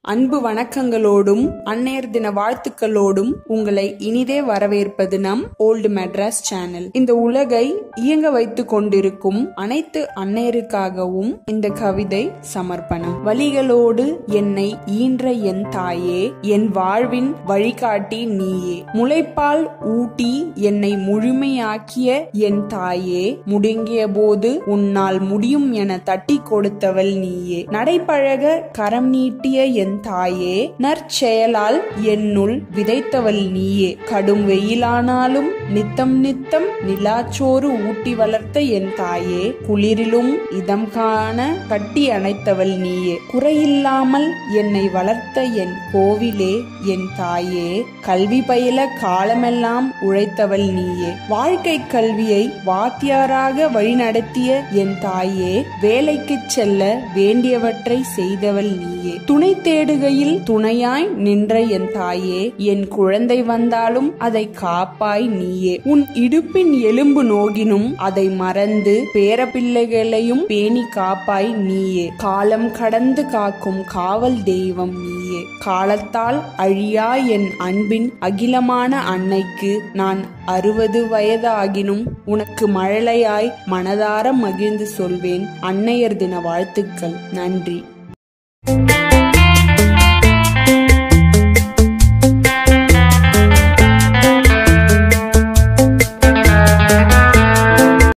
அன்பு வணக்கங்களோடும் அன்னையர் தின வாழ்த்துக்களோடும் உங்களை இனிதே வரவேற்பது நம் ஓல்டு மெட்ராஸ் சேனல். இந்த உலகை இயங்க வைத்துக் கொண்டிருக்கும் அனைத்து அன்னையருக்காகவும் இந்த கவிதை சமர்ப்பணம். வலிகளோடு என்னை ஈன்ற என் தாயே, என் வாழ்வின் வழிகாட்டி நீயே. முளைப்பால் ஊட்டி என்னை முழுமையாக்கிய என் தாயே, முடங்கிய போது உன்னால் முடியும் என தட்டி கொடுத்தவள் நீயே. நடைபழக கரம் நீட்டிய என் தாயே, நற்செயலால் என்னுள் விதைத்தவள் நீயே. கடும் வெயிலானாலும் நித்தம் நித்தம் நிலாச்சோறு ஊட்டி வளர்த்த என் தாயே, குளிரிலும் இதம் காண கட்டி அணைத்தவள் நீயே. குறையில்லாமல் என்னை வளர்த்த என் கோவிலே என் தாயே, கல்வி பயில காலமெல்லாம் உழைத்தவள் நீயே. வாழ்க்கை கல்வியை வாத்தியாராக வழிநடத்திய என் தாயே, வேலைக்கு செல்ல வேண்டியவற்றை செய்தவள் நீயே. துணை தேடுகையில் துணையாய் நின்ற என் தாயே, என் குழந்தை வந்தாலும் அதை காப்பாய் நீயே. உன் இடுப்பின் எலும்பு நோகினும் அதை மறந்து பேரப்பிள்ளைகளையும் பேணி காப்பாய் நீயே. காலம் கடந்து காக்கும் காவல் தெய்வம் நீயே. காலத்தால் அழியா என் அன்பின் அகிலமான அன்னைக்கு நான் 60 வயது ஆகினும் உனக்கு மழலையாய் மனதார மகிழ்ந்து சொல்வேன். அன்னையர் தின வாழ்த்துக்கள். நன்றி.